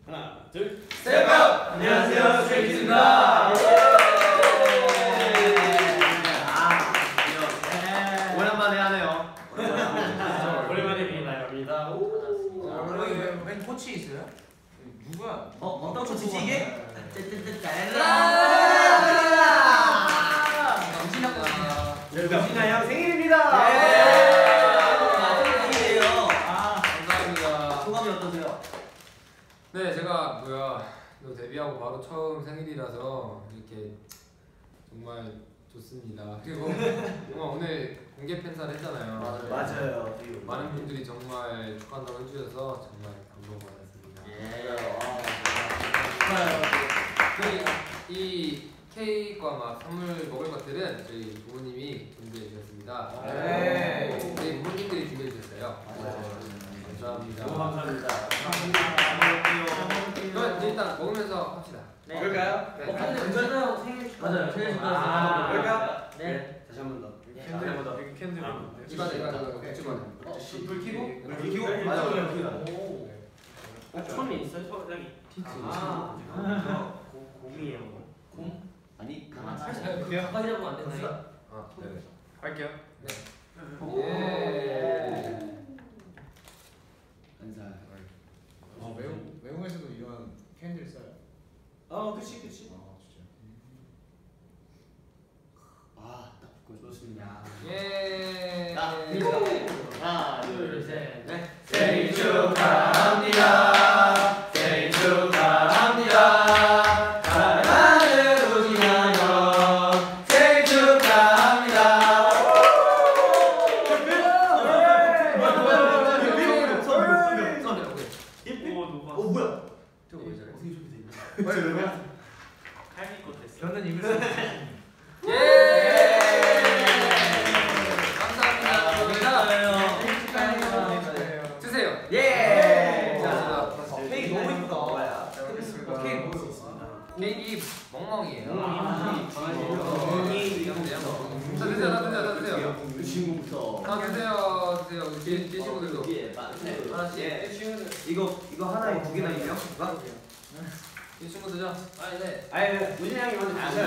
하나, 둘, 셋! 안녕하세요, 스트레이키즈입니다. 오랜만에 하네요. 오랜만에 뵙니다. 웬 코치 있어요? 누구야? 어떤 코치지 이게? 우진아 형 생일입니다. 생일이에요. 감사합니다. 소감이 어떠세요? 네, 제가 데뷔하고 바로 처음 생일이라서 이렇게 정말 좋습니다. 그리고 정말 오늘 공개 팬사를 했잖아요. 맞아요. 많은 분들이 정말 축하한다고 해주셔서 정말 감동받았습니다. 이 케이크와 막 선물 먹을 것들은 저희 부모님이 준비해 주셨습니다. 저희 부모님들이 준비해 주셨어요. 감사합니다. 너무 감사합니다. 그럼 일단 먹으면서 합시다. 네. 그럴까요? 근데 은전아 생일 축하. 맞아요. 생일 축하드립니다. 그럴까? 네. 다시 한 번 더. 여기 캔들 이거 찍어내. 불 켜고? 불 켜고? 맞아. 불 켜고. 손에 있어요? 여기. 곰이에요. 곰? 아니. 가까이 잡으면 안 되나요? 네. 할게요. 네. 한살. 외국에서도 이런 캔들 써요? 그치. 진짜. 딱 듣고 좋습니다. 예. 하나, 둘, 셋, 넷. 생일 축하합니다. 생일 축하합니다. 사랑하는 우진아 형 생일 축하합니다. 뭐야? 저거 왜 저래? 어떻게 저렇게 돼 있냐? 빨리 그러면 할미 것 됐어. 저는 입을 수 있어요. 예. 감사합니다. 생일 축하해요. 드세요. 예. 자, 케이크 너무 이쁘다. 잘 먹겠습니다. 케이크 먹을 수 있습니다. 케이크 멍멍이에요. 자, 드세요. 이 친구부터. 드세요. 뒤 친구들도. 하나씩. 이거 하나에 두 개나 있네요? 이 친구 드죠. 네. 아니, 우진이 형이 먼저 아,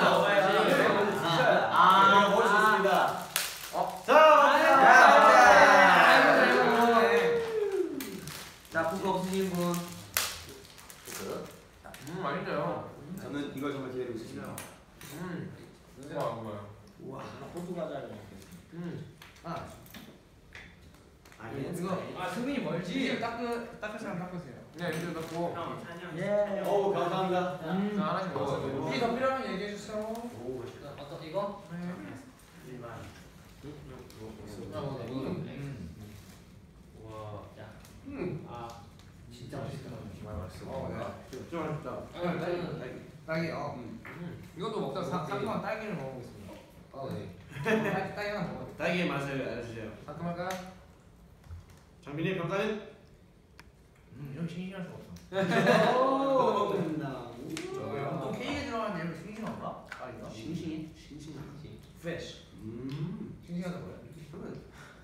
먹을 수 있습니다. 자, 포크 없으신 분. 맛있어요. 저는 이걸 정말 기다리고 있습니다. 고마워요. 우와. 호두 과자를 이거 승민이 멀지? 닦을 사람 닦으세요. 네, 이제 넣고. 형, 찬이 예. 어우, 감사합니다. 자, 하나씩 먹어요. 혹시 더 필요하면 얘기해 주세요. 오, 맛있다. 어떤 이거? 일반. 우와. 진짜 맛있다. 좀 맛있다. 딸기. 이것도 먹자. 상큼한 딸기를 먹어보겠습니다. 네. 딸기 하나 먹어. 딸기의 맛을 알려주세요. 상큼할까요? 장빈의 평가는? 이런 싱싱할 수 없어. 오, 먹는다. 또 케이크에 들어가는 이런 싱싱한가? 딸기가? 싱싱해? Fresh. 싱싱하다 뭐야? 그러면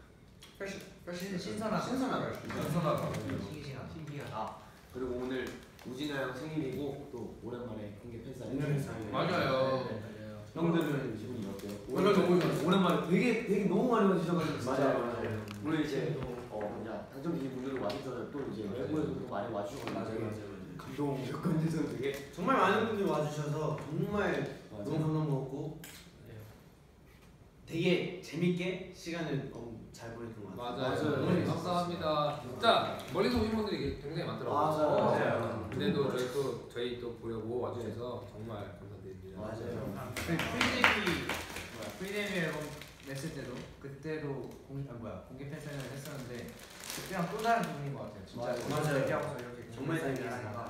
신선하다. 신선하다. 싱싱하다. 그리고 오늘 우진아 형 생일이고 또 오랜만에 공개 팬사인. 맞아요. 형들은 기분이 어때요? 오늘 너무 좋았어요. 오랜만에 되게 너무 많이 와주셔가지고 진짜. 맞아요. 오늘 이제 당첨되신 분들도 와주셔서 또 이제 외국에서도 많이 와주셔가지고 감동이었거든요. 되게 정말 많은 분들이 와주셔서 정말 너무 감동 먹었고 되게 재밌게 시간을 잘 보냈던 것 같아요. 맞아요. 감사합니다. 자, 멀리서 오신 분들이 굉장히 많더라고요. 맞아요. 근데도 저희 또 보려고 와주셔서 정말 감사드립니다. 맞아요. 프리데뷔 앨범 냈을 때도 그때도 공개 팬사인을 했었는데 그때랑 또 다른 기분인 것 같아요. 진짜 맞아요. 얘기하고서 이렇게 정말 공개 재밌게 팬사인을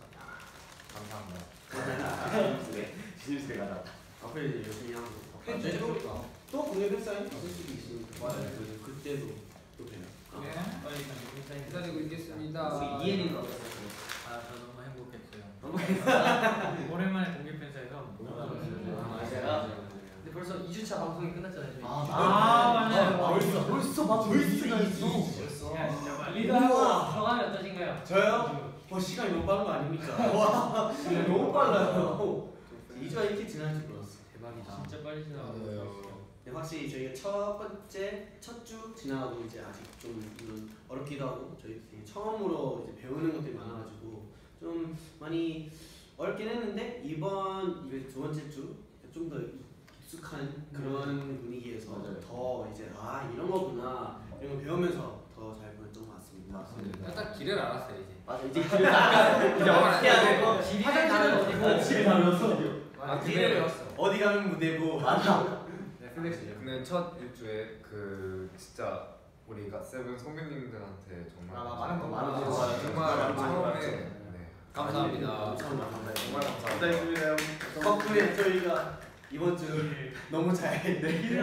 하니까 감사합니다. 진실스레 가다. 앞으로 이제 열심히 하고 또 공개 팬사인 있을 수도 있으니까. 맞아요. 그때도 또 봬요. 기다리고 있겠습니다. 이엔이가 저 너무 행복했어요. 오랜만에 공개 팬사에서 맞아요. 근데 벌써 2주차 방송이 끝났잖아요. 저희. 맞아요. 벌써 막 벌써 야, 진짜 빨리. 소감이 어떠신가요? 저요? 시간이 너무 빠른 거 아닙니까? 와 너무 빨라요. 2주가 이렇게 지날 줄 몰랐어. 대박이다. 진짜 빨리 지나가요. 네, 확실히 저희가 첫 주 지나가고 이제 아직 좀 물론 어렵기도 하고 저희 되게 처음으로 이제 배우는 것들이 많아가지고 좀 많이 어렵긴 했는데 이번 이게 두 번째 주 좀 더 익숙한 그런 분위기에서 맞아요. 더 이제 이런 거구나 이런 거 배우면서 더 잘 보였던 것 같습니다. 딱 길을 알았어요 이제. 맞아 이제 길을 이제 어떻게 해야 돼? 화장실은 어디고? 집에 가면서 길을 배웠어. 어디 가면 무대고 맞아. 넷플릭스요. 근데 첫 일주에 그 진짜 우리가 세븐 선배님들한테 정말 많은 거 많은 거 정말 처음에 네. 감사합니다. 정말 감사합니다. 감사합니다. 덕분에 저희가 이번 주 너무 잘 길을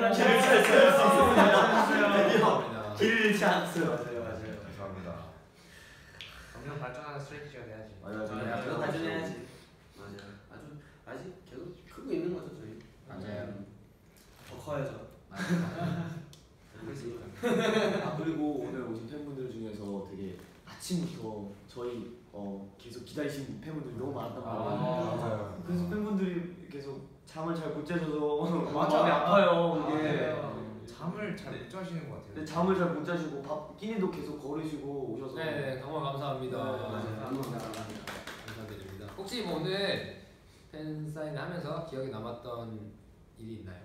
감사합니다. 길 찬스. 맞아요. 감사합니다. 점점 발전하는 스트레이키가 돼야지. 맞아. 계속 발전해야지. 맞아요. 아직 계속 크고 있는 거죠 저희. 맞아요. 더 커야죠. 그리고 오늘 오신 팬분들 중에서 되게 아침부터 저희 계속 기다리신 팬분들이 너무 많았단 말이에요. 맞아요. 그래서 팬분들이 계속 잠을 잘 못 자셔서 맞아. 마음이 아파요. 이게. 잠을 잘 못 자시는 것 같아요. 근데 잠을 잘 못 자시고 밥 끼니도 계속 걸으시고 오셔서. 네, 정말 감사합니다. 맞아요. 감사드립니다. 혹시 뭐 오늘 팬 사인을 하면서 기억에 남았던 일이 있나요?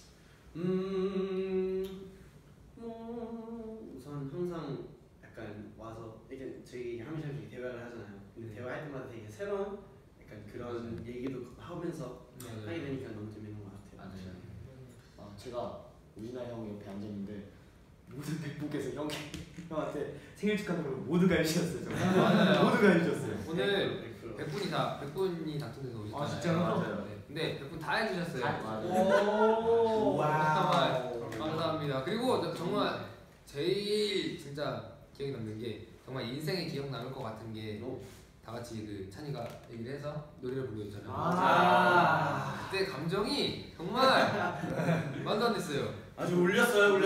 우선 항상 약간 와서 이렇게 저희 하면서 이렇게 대화를 하잖아요. 근데 대화할 때마다 되게 새로운 약간 그런 얘기도 하면서 하게 되니까 너무 재밌는 것 같아요. 제가 우진아 형 옆에 앉아 있는데 모든 팬분께서 형한테 생일 축하드리고 모두가 해주셨어요. 정말. 맞아요. 모두가 해주셨어요. 오늘 100%. 100분이 당첨돼서 오셨잖아요. 아, 진짜로? 맞아요. 네. 근데 100분 다 해주셨어요. 맞아요. 와우. 감사합니다. 그리고 정말 제일 진짜 기억에 남는 게 정말 인생에 기억 남을 것 같은 게 다 같이 그 찬이가 얘기를 해서 노래를 불러줬잖아요. 그때 감정이 정말 말도 안 됐어요. 아주 울렸어요.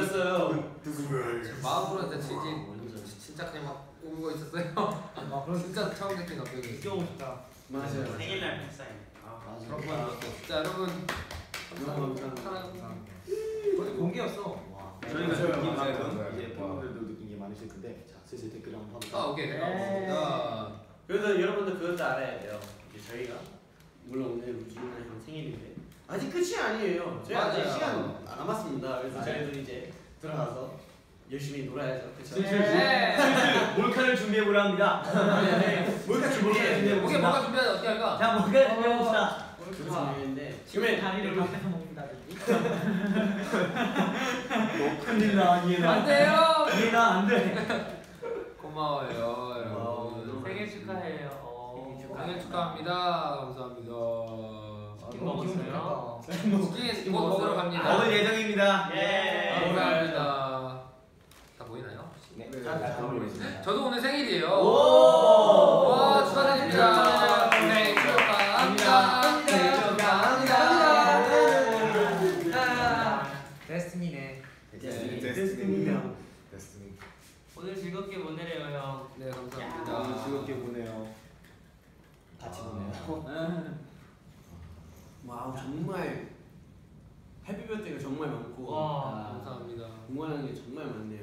마음으로 진짜 진짜 그냥 막 울고 있었어요. 진짜 처음 느낀 감정이. 귀여워 싶다. 맞아요. 생일날 팬사인. 여러분, 진짜 여러분 너무 사랑. 거의 공개였어. 저희가 맞아요. 느낀 맞아요. 만큼 맞아요. 이제 팬분들도 느낀 게 많으실 텐데 자 슬슬 댓글 한번 아 해볼까요? 오케이 감사합니다. 그래서 여러분들 그것도 알아야 돼요. 이제 저희가 물론 오늘 우진아 형 생일인데 아직 끝이 아니에요. 저희 아직 맞아요. 시간 남았습니다. 그래서 저희도 이제 들어가서 열심히 놀아야죠. 그렇죠? 몰카를 준비해보려 합니다. 뭘까 준비해? 오케이 뭐가 준비하자 어떻게 할까? 자 몰카 준비해봅시다. 준비했는데 지금의 다리를 밖에서 먹는다든지. 너 큰일나 이해나. 안 돼요. 이해나 안 돼. 고마워요 여러분. 생일 축하해요. 생일 축하합니다. 감사합니다. 치킨 먹었어요? 치킨 먹으러 갑니다. 먹을 예정입니다. 감사합니다. 다 보이나요? 네. 잘 모르겠습니다. 저도 오늘 생일이에요. 오. 와 축하드립니다. 생일 축하합니다. 생일 축하합니다. 데스티니네. 데스티니. 오늘 즐겁게 보내래요 형. 네 오늘 감사합니다. 즐겁게 보내요. 같이 보내요. 와우 정말 해피버스데이가 정말 많고 와. 감사합니다. 응원하는 게 정말 많네요.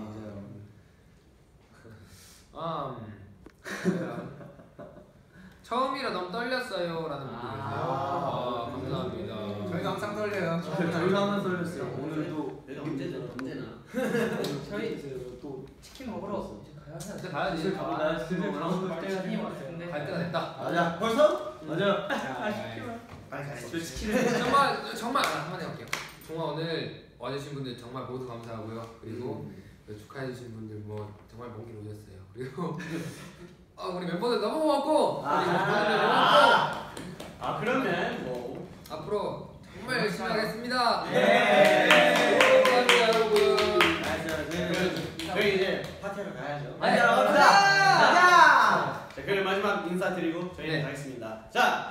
처음이라 너무 떨렸어요라는 분도 계세요. 감사합니다. 저희가 항상 떨려요. 저희가 항상 떨렸어요. 오늘도 내가 언제나 저희 또 치킨 먹으러 이제 이제 가야지. 슬슬 가볼까요? 슬슬 가볼 때가 치킨이 왔는데. 갈 때가 됐다. 맞아. 벌써? 맞아요. 빨리 가야지. 저 치킨을 정말 한마디 할게요. 정말 오늘 와주신 분들 정말 모두 감사하고요. 그리고 축하해주신 분들 뭐 정말 먼 길 오셨어요. 그리고 우리 멤버들 너무 고맙고 우리 멤버들 너무 고맙고 그러면 뭐 앞으로 정말 열심히 하겠습니다. 네. 감사합니다 여러분. 저희 이제 파티하러 가야죠. 맞아. 갑시다. 자, 그럼 마지막 인사드리고 저희는 네. 가겠습니다. 자,